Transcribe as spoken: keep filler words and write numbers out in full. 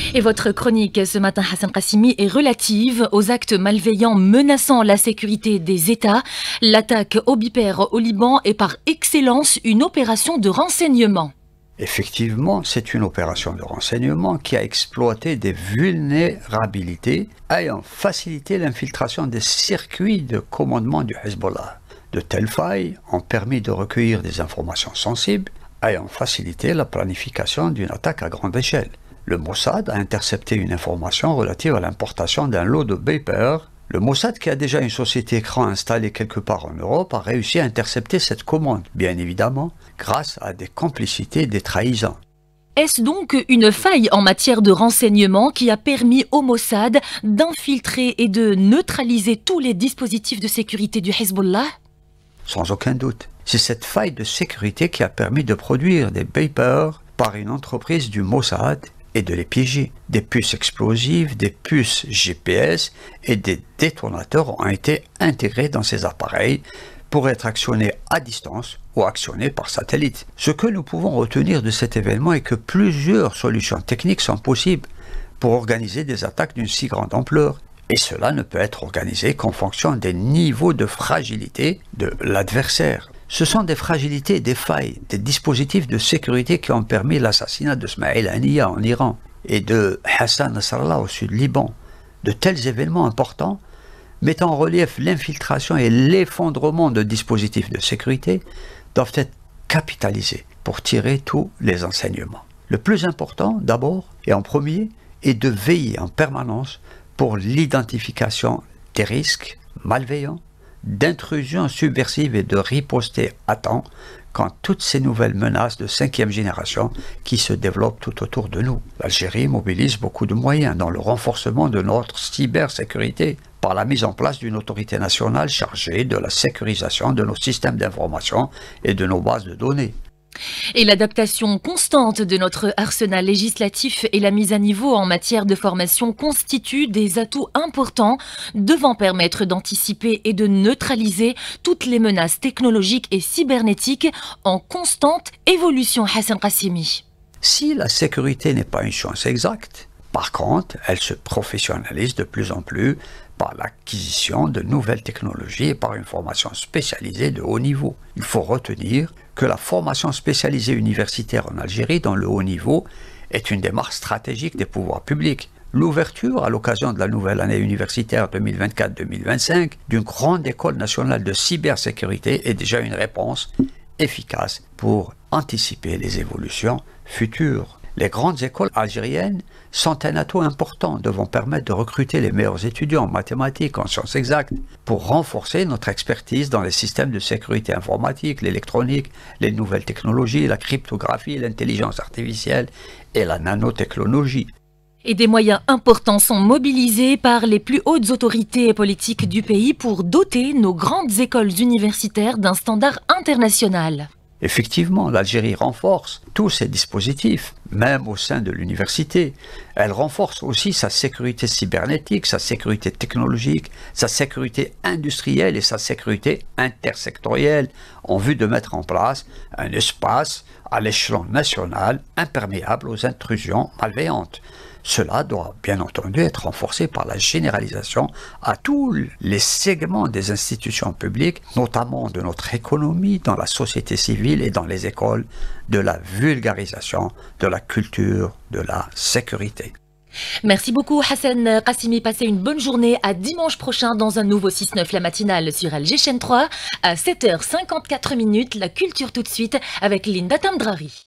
Et votre chronique ce matin, Hassan Qassimi, est relative aux actes malveillants menaçant la sécurité des États. L'attaque au Bipère au Liban est par excellence une opération de renseignement. Effectivement, c'est une opération de renseignement qui a exploité des vulnérabilités ayant facilité l'infiltration des circuits de commandement du Hezbollah. De telles failles ont permis de recueillir des informations sensibles ayant facilité la planification d'une attaque à grande échelle. Le Mossad a intercepté une information relative à l'importation d'un lot de Bipère. Le Mossad, qui a déjà une société écran installée quelque part en Europe, a réussi à intercepter cette commande, bien évidemment, grâce à des complicités et des trahisons. Est-ce donc une faille en matière de renseignement qui a permis au Mossad d'infiltrer et de neutraliser tous les dispositifs de sécurité du Hezbollah? Sans aucun doute. C'est cette faille de sécurité qui a permis de produire des Bipère par une entreprise du Mossad et de les piéger. Des puces explosives, des puces G P S et des détonateurs ont été intégrés dans ces appareils pour être actionnés à distance ou actionnés par satellite. Ce que nous pouvons retenir de cet événement est que plusieurs solutions techniques sont possibles pour organiser des attaques d'une si grande ampleur. Et cela ne peut être organisé qu'en fonction des niveaux de fragilité de l'adversaire. Ce sont des fragilités et des failles, des dispositifs de sécurité qui ont permis l'assassinat de Smaïl Haniyeh en Iran et de Hassan Nasrallah au sud Liban. De tels événements importants, mettant en relief l'infiltration et l'effondrement de dispositifs de sécurité, doivent être capitalisés pour tirer tous les enseignements. Le plus important, d'abord et en premier, est de veiller en permanence pour l'identification des risques malveillants, d'intrusion subversive et de riposter à temps quand toutes ces nouvelles menaces de cinquième génération qui se développent tout autour de nous. L'Algérie mobilise beaucoup de moyens dans le renforcement de notre cybersécurité par la mise en place d'une autorité nationale chargée de la sécurisation de nos systèmes d'information et de nos bases de données. Et l'adaptation constante de notre arsenal législatif et la mise à niveau en matière de formation constituent des atouts importants devant permettre d'anticiper et de neutraliser toutes les menaces technologiques et cybernétiques en constante évolution. Hassan Qassimi. Si la sécurité n'est pas une science exacte, par contre, elle se professionnalise de plus en plus par l'acquisition de nouvelles technologies et par une formation spécialisée de haut niveau. Il faut retenir que la formation spécialisée universitaire en Algérie dans le haut niveau est une démarche stratégique des pouvoirs publics. L'ouverture, à l'occasion de la nouvelle année universitaire deux mille vingt-quatre deux mille vingt-cinq, d'une grande école nationale de cybersécurité est déjà une réponse efficace pour anticiper les évolutions futures. Les grandes écoles algériennes sont un atout important devant permettre de recruter les meilleurs étudiants en mathématiques, en sciences exactes, pour renforcer notre expertise dans les systèmes de sécurité informatique, l'électronique, les nouvelles technologies, la cryptographie, l'intelligence artificielle et la nanotechnologie. Et des moyens importants sont mobilisés par les plus hautes autorités politiques du pays pour doter nos grandes écoles universitaires d'un standard international. Effectivement, l'Algérie renforce tous ces dispositifs, même au sein de l'université. Elle renforce aussi sa sécurité cybernétique, sa sécurité technologique, sa sécurité industrielle et sa sécurité intersectorielle, en vue de mettre en place un espace à l'échelon national imperméable aux intrusions malveillantes. Cela doit bien entendu être renforcé par la généralisation à tous les segments des institutions publiques, notamment de notre économie, dans la société civile et dans les écoles, de la vulgarisation de la culture de la sécurité. Merci beaucoup Hassan Qassimi, passez une bonne journée, à dimanche prochain dans un nouveau six neuf la matinale sur Alger Chaîne trois à sept heures cinquante-quatre minutes, la culture tout de suite avec Linda Tamdrari.